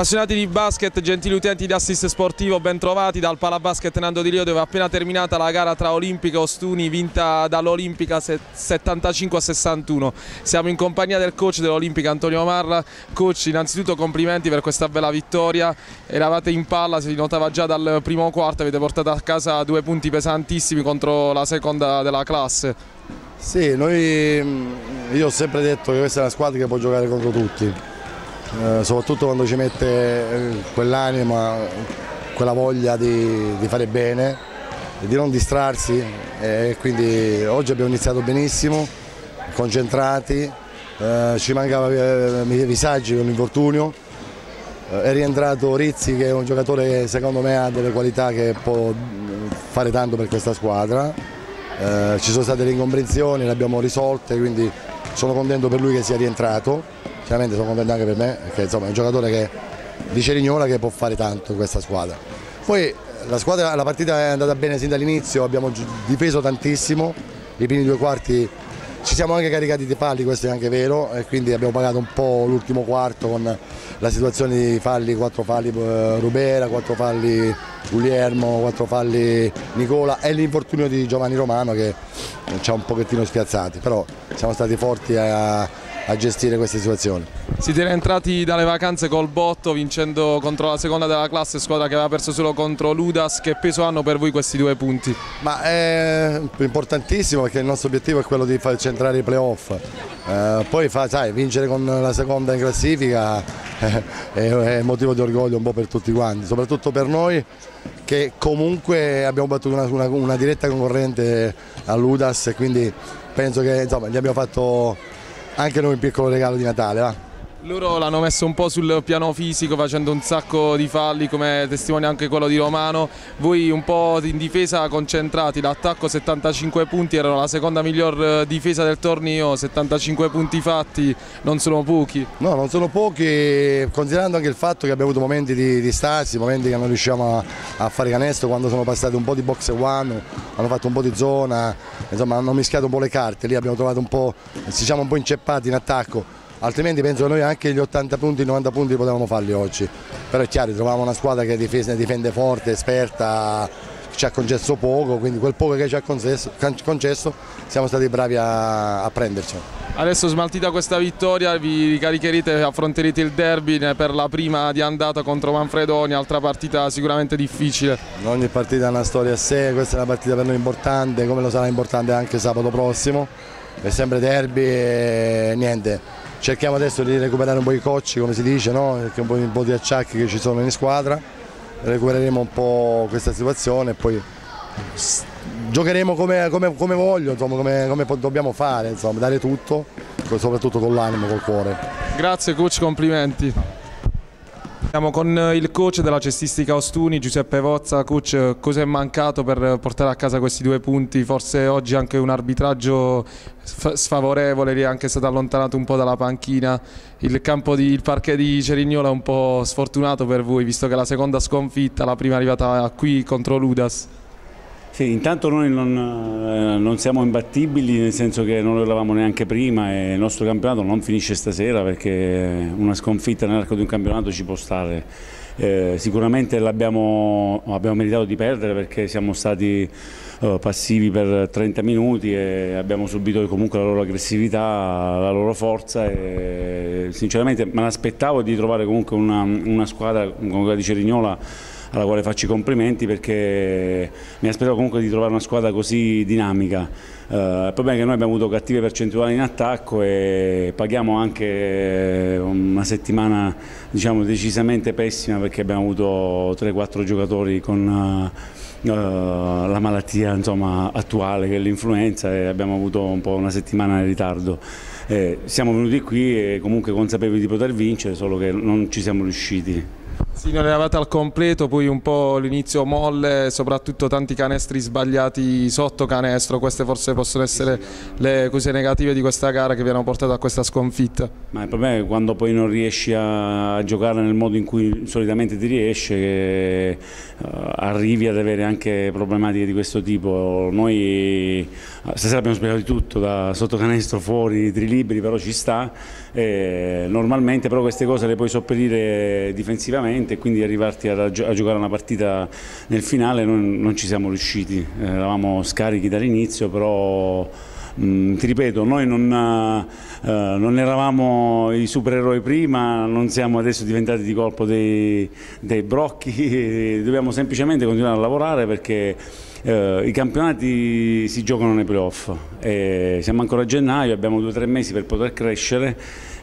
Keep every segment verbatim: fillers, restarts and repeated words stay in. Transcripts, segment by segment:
Appassionati di basket, gentili utenti di Assist Sportivo, ben trovati dal Palabasket Nando Di Rio, dove è appena terminata la gara tra Olimpica e Ostuni, vinta dall'Olimpica settantacinque a sessantuno. Siamo in compagnia del coach dell'Olimpica, Antonio Marra. Coach, innanzitutto complimenti per questa bella vittoria. Eravate in palla, si notava già dal primo quarto, avete portato a casa due punti pesantissimi contro la seconda della classe. Sì, noi, io ho sempre detto che questa è una squadra che può giocare contro tutti. Eh, soprattutto quando ci mette quell'anima, quella voglia di, di fare bene, di non distrarsi, e quindi oggi abbiamo iniziato benissimo, concentrati, eh, ci mancava eh, Visaggi con l'infortunio, eh, è rientrato Rizzi, che è un giocatore che secondo me ha delle qualità che può fare tanto per questa squadra. Eh, ci sono state le incomprensioni, le abbiamo risolte, quindi sono contento per lui che sia rientrato. Chiaramente sono contento anche per me, perché insomma, è un giocatore che, di Cerignola, che può fare tanto in questa squadra. Poi la, squadra, la partita è andata bene sin dall'inizio, abbiamo difeso tantissimo, i primi due quarti ci siamo anche caricati di falli, questo è anche vero, e quindi abbiamo pagato un po' l'ultimo quarto con la situazione di falli, quattro falli eh, Rubera, quattro falli Guglielmo, quattro falli Nicola e l'infortunio di Giovanni Romano che ci ha un pochettino spiazzati, però siamo stati forti a a gestire queste situazioni. Siete rientrati dalle vacanze col botto, vincendo contro la seconda della classe, squadra che aveva perso solo contro l'Udas. Che peso hanno per voi questi due punti? Ma è importantissimo, perché il nostro obiettivo è quello di far centrare i playoff. Eh, poi fa, sai, vincere con la seconda in classifica eh, è motivo di orgoglio un po' per tutti quanti, soprattutto per noi che comunque abbiamo battuto una, una, una diretta concorrente all'Udas, e quindi penso che insomma, gli abbiamo fatto anche noi un piccolo regalo di Natale, va? Loro l'hanno messo un po' sul piano fisico, facendo un sacco di falli, come testimonia anche quello di Romano. Voi un po' in difesa concentrati, l'attacco settantacinque punti, erano la seconda miglior difesa del torneo, settantacinque punti fatti, non sono pochi. No, non sono pochi, considerando anche il fatto che abbiamo avuto momenti di, di stasi, momenti che non riusciamo a, a fare canestro, quando sono passati un po' di box one, hanno fatto un po' di zona, insomma hanno mischiato un po' le carte, lì abbiamo trovato un po', ci siamo un po' inceppati in attacco. Altrimenti penso che noi anche gli ottanta punti, i novanta punti potevamo farli oggi. Però è chiaro, trovavamo una squadra che difende, difende forte, esperta, ci ha concesso poco, quindi quel poco che ci ha concesso, concesso siamo stati bravi a, a prenderci. Adesso, smaltita questa vittoria, vi ricaricherete e affronterete il derby per la prima di andata contro Manfredonia, altra partita sicuramente difficile. Ogni partita ha una storia a sé, questa è una partita per noi importante, come lo sarà importante anche sabato prossimo. È sempre derby e niente. Cerchiamo adesso di recuperare un po' i cocci, come si dice, no? Perché un po', un po' di acciacchi che ci sono in squadra, recupereremo un po' questa situazione e poi giocheremo come, come, come voglio, insomma, come, come dobbiamo fare, insomma, dare tutto, soprattutto con l'animo, col cuore. Grazie coach, complimenti. Siamo con il coach della cestistica Ostuni, Giuseppe Vozza. Coach, cosa è mancato per portare a casa questi due punti? Forse oggi anche un arbitraggio sfavorevole, è anche stato allontanato un po' dalla panchina. Il campo di, il parquet di Cerignola è un po' sfortunato per voi, visto che la seconda sconfitta, la prima arrivata qui contro l'Udas. Sì, intanto noi non, eh, non siamo imbattibili, nel senso che non lo eravamo neanche prima, e il nostro campionato non finisce stasera, perché una sconfitta nell'arco di un campionato ci può stare. Eh, sicuramente l'abbiamo abbiamo meritato di perdere, perché siamo stati eh, passivi per trenta minuti e abbiamo subito comunque la loro aggressività, la loro forza, e sinceramente me l'aspettavo di trovare comunque una, una squadra come quella di Cerignola, alla quale faccio i complimenti, perché mi aspettavo comunque di trovare una squadra così dinamica. Uh, il problema è che noi abbiamo avuto cattive percentuali in attacco e paghiamo anche una settimana, diciamo, decisamente pessima, perché abbiamo avuto tre quattro giocatori con uh, uh, la malattia, insomma, attuale, che è l'influenza, e abbiamo avuto un po' una settimana in ritardo. Eh, siamo venuti qui e comunque consapevoli di poter vincere, solo che non ci siamo riusciti. Sì, non eravate al completo, poi un po' l'inizio molle, soprattutto tanti canestri sbagliati sotto canestro. Queste forse possono essere le cose negative di questa gara che vi hanno portato a questa sconfitta. Ma il problema è che quando poi non riesci a giocare nel modo in cui solitamente ti riesce, che uh, arrivi ad avere anche problematiche di questo tipo. Noi stasera abbiamo spiegato di tutto, da sotto canestro fuori, tiri liberi, però ci sta. E normalmente però queste cose le puoi sopperire difensivamente e quindi arrivarti a, a giocare una partita nel finale. Noi non ci siamo riusciti, eh, eravamo scarichi dall'inizio, però mh, ti ripeto, noi non, uh, non eravamo i supereroi prima, non siamo adesso diventati di colpo dei, dei brocchi, dobbiamo semplicemente continuare a lavorare perché Uh, i campionati si giocano nei playoff, eh, siamo ancora a gennaio, abbiamo due o tre mesi per poter crescere,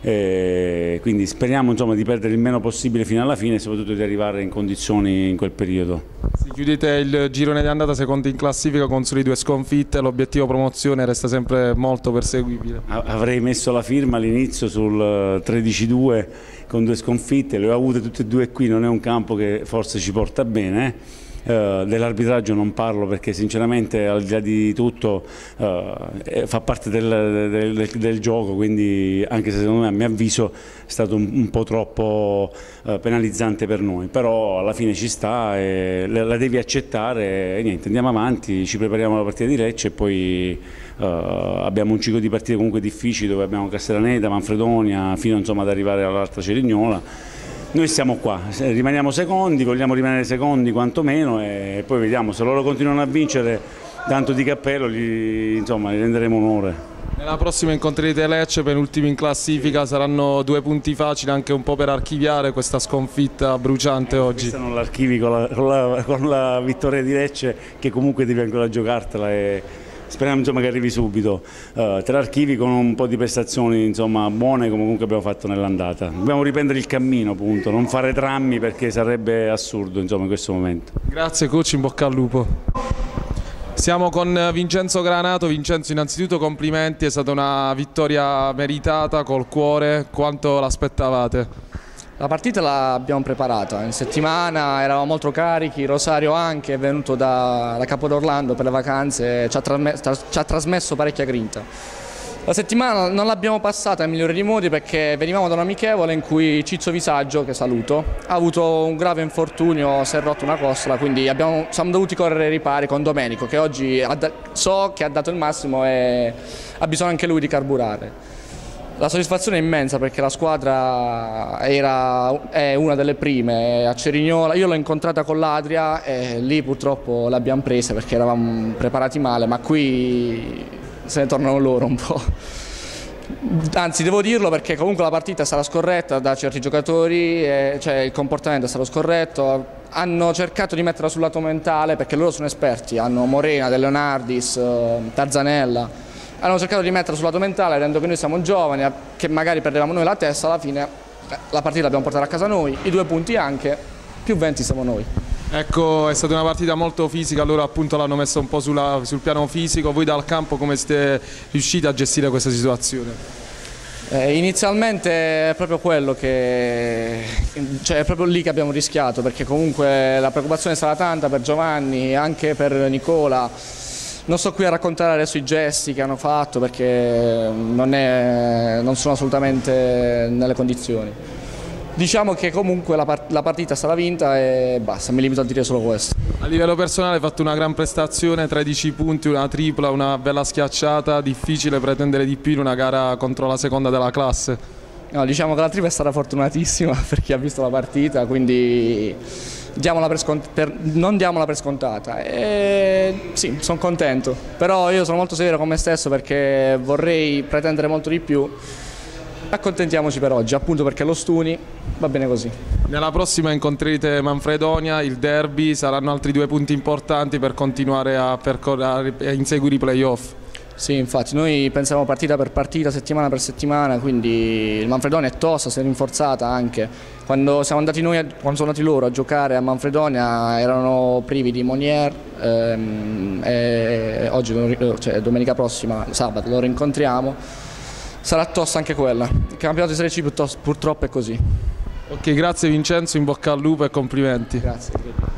eh, quindi speriamo insomma, di perdere il meno possibile fino alla fine e soprattutto di arrivare in condizioni in quel periodo. Si chiudete il girone di andata secondo in classifica con soli due sconfitte, l'obiettivo promozione resta sempre molto perseguibile. Avrei messo la firma all'inizio sul tredici due con due sconfitte, le ho avute tutte e due qui, non è un campo che forse ci porta bene. Uh, dell'arbitraggio non parlo perché sinceramente al di là di tutto uh, fa parte del, del, del gioco, quindi anche se secondo me a mio avviso è stato un, un po' troppo uh, penalizzante per noi, però alla fine ci sta e la, la devi accettare e niente, andiamo avanti, ci prepariamo alla partita di Lecce e poi uh, abbiamo un ciclo di partite comunque difficili dove abbiamo Castellaneta, Manfredonia fino insomma, ad arrivare all'altra Cerignola. Noi siamo qua, rimaniamo secondi, vogliamo rimanere secondi quantomeno e poi vediamo, se loro continuano a vincere tanto di cappello gli, insomma, gli renderemo onore. Nella prossima incontrerete Lecce, penultimi in classifica, saranno due punti facili anche un po' per archiviare questa sconfitta bruciante eh, oggi. Questa non l'archivi con la, con, la, con la vittoria di Lecce che comunque devi ancora giocartela e speriamo insomma, che arrivi subito, uh, tre archivi con un po' di prestazioni insomma, buone come comunque abbiamo fatto nell'andata. Dobbiamo riprendere il cammino, appunto, non fare drammi perché sarebbe assurdo insomma, in questo momento. Grazie coach, in bocca al lupo. Siamo con Vincenzo Granato. Vincenzo, innanzitutto complimenti, è stata una vittoria meritata col cuore, quanto l'aspettavate? La partita l'abbiamo preparata, in settimana eravamo molto carichi, Rosario anche, è venuto da, da Capodorlando per le vacanze, ci ha, ci ha trasmesso parecchia grinta. La settimana non l'abbiamo passata nel migliore dei modi perché venivamo da un amichevole in cui Ciccio Visaggio, che saluto, ha avuto un grave infortunio, si è rotto una costola, quindi abbiamo, siamo dovuti correre ai ripari con Domenico che oggi ha, so che ha dato il massimo e ha bisogno anche lui di carburare. La soddisfazione è immensa perché la squadra era, è una delle prime a Cerignola, io l'ho incontrata con l'Adria e lì purtroppo l'abbiamo presa perché eravamo preparati male, ma qui se ne tornano loro un po'. Anzi devo dirlo perché comunque la partita è stata scorretta da certi giocatori, e, cioè il comportamento è stato scorretto, hanno cercato di metterla sul lato mentale perché loro sono esperti, hanno Morena, De Leonardis, Tarzanella. Hanno cercato di mettere sul lato mentale, rendendo che noi siamo giovani, che magari perdevamo noi la testa, alla fine la partita l'abbiamo portata a casa noi, i due punti anche, più venti siamo noi. Ecco, è stata una partita molto fisica, loro appunto l'hanno messa un po' sulla, sul piano fisico, voi dal campo come siete riusciti a gestire questa situazione? Eh, inizialmente è proprio quello che, cioè è proprio lì che abbiamo rischiato, perché comunque la preoccupazione è stata tanta per Giovanni, anche per Nicola. Non sto qui a raccontare adesso i gesti che hanno fatto perché non, è, non sono assolutamente nelle condizioni. Diciamo che comunque la, part la partita è stata vinta e basta, mi limito a dire solo questo. A livello personale hai fatto una gran prestazione, tredici punti, una tripla, una bella schiacciata, difficile pretendere di più in una gara contro la seconda della classe. No, diciamo che la tripla è stata fortunatissima per chi ha visto la partita, quindi diamola per per, non diamola per scontata. E sì, sono contento, però io sono molto severo con me stesso perché vorrei pretendere molto di più. Accontentiamoci per oggi, appunto perché lo Stuni va bene così. Nella prossima incontrerete Manfredonia, il derby, saranno altri due punti importanti per continuare a, percorrere, a inseguire i playoff. Sì, infatti noi pensiamo partita per partita, settimana per settimana, quindi il Manfredonia è tosta, si è rinforzata anche. Quando siamo andati noi, quando sono andati loro a giocare a Manfredonia erano privi di Monier ehm, e oggi, cioè domenica prossima, sabato, lo rincontriamo. Sarà tosta anche quella. Il campionato di Serie C purtroppo è così. Ok, grazie Vincenzo, in bocca al lupo e complimenti. Grazie.